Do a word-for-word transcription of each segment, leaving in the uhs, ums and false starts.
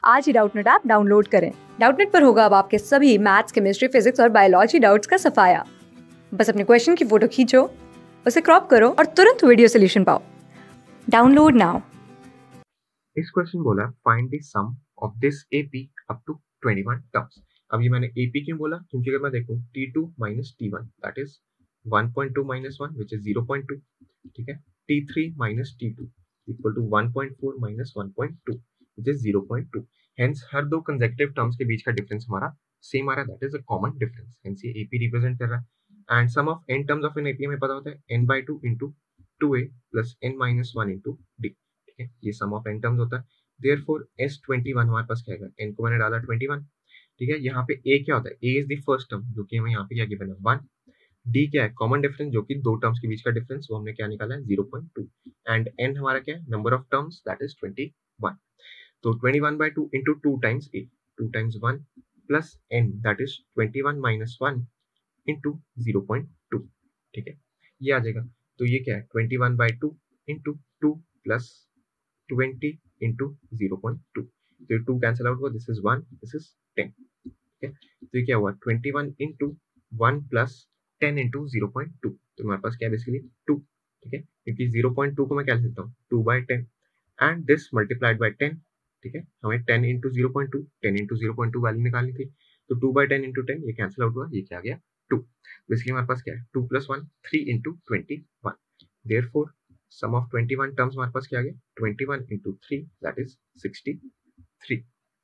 आज ही Doubtnut app download करें। डाउटनट पर होगा अब आपके सभी मैथ्स, केमिस्ट्री, फिजिक्स और बायोलॉजी डाउट्स का सफाया। बस अपने क्वेश्चन की फोटो खींचो, उसे क्रॉप करो और तुरंत वीडियो सोल्यूशन पाओ। Download now. इस क्वेश्चन बोला find the sum of this AP up to इक्कीस टर्म्स। अब ये मैंने एपी क्यों बोला, क्योंकि अगर मैं देखूं T two minus T one that is one point two minus one which is zero point two, ठीक है। T three minus T two equal to one point four minus one point two which is zero point two. Hence हर दो consecutive terms के बीच का difference हमारा same आ रहा है, that is a common difference. Hence ये एपी रिप्रेजेंट कर रहा है। And sum of n terms of an AP हमें पता होता है n by two into two a plus n minus one into d, ठीक है। ये सम ऑफ एन टर्म्स होता है। Therefore S ट्वेंटी वन हमारे पास क्या आएगा, n को मैंने डाला ट्वेंटी वन, ठीक है। यहाँ पे a क्या होता है, a is the first term जो कि हमें यहाँ पे क्या गिवन है वन। d क्या है, कॉमन डिफरेंस जो कि दो टर्म्स के बीच का डिफरेंस, वो हमने क्या निकाला है zero point two. And n हमारा क्या है, number of terms that is twenty one. तो twenty one by two into two times a, two times one plus n that is twenty one minus one into zero point two, ठीक है। ये आ जाएगा। तो ये क्या है, twenty one by two into two plus twenty into zero point two, तो ये टू कैंसिल आउट हुआ, this is one, this is ten, ठीक है। तो ये क्या हुआ, twenty one into one plus ten into zero point two, तो हमारे पास क्या है बेसिकली टू, ठीक है। क्योंकि ज़ीरो पॉइंट टू को मैं क्या लिख सकता हूँ, two by ten and this multiplied by ten, ठीक है। हमें ten into zero point two, ten into zero point two value निकालनी थी, तो two by ten into ten, ये कैंसिल आउट हुआ, ये क्या आ गया टू। बेसिकली हमारे पास क्या है, two plus one, three into twenty one. Therefore sum of twenty one terms हमारे पास क्या आ गया, twenty one into three that is sixty three.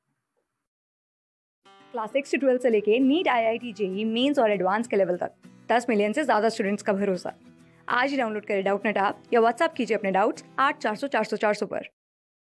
Class six से ट्वेल्थ से लेके NEET, I I T, JEE mains और एडवांस के लेवल तक दस मिलियन से ज्यादा स्टूडेंट्स का भरोसा। आज ही डाउनलोड करें डाउटनट ऐप या व्हाट्सएप कीजिए अपने डाउट्स आठ चार सौ चार सौ चार सौ पर।